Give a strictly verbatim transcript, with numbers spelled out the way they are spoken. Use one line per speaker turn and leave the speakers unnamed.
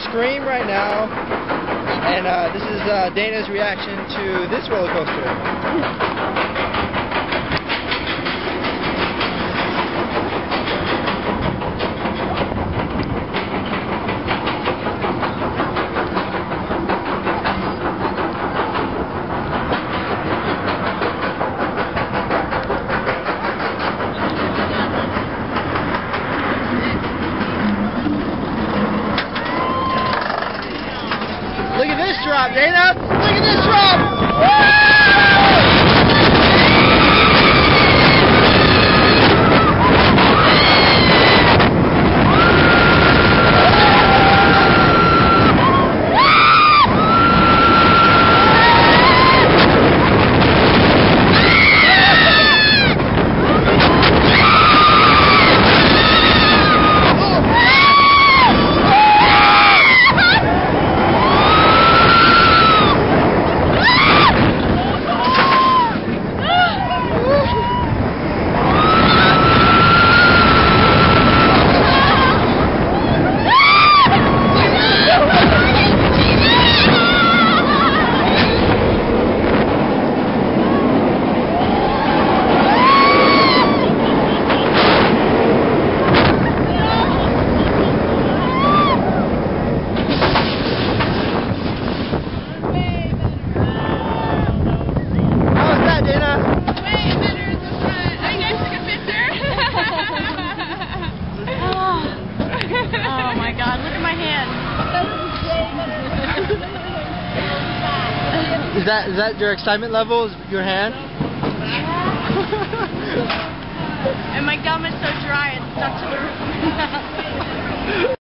Scream right now, and uh, this is uh, Dana's reaction to this roller coaster. Look at this drop, Dana! Look at this drop! Woo!
Oh my God, look at my hand.
Is that is that your excitement level? Is your hand?
And my gum is so dry, it's stuck to the roof.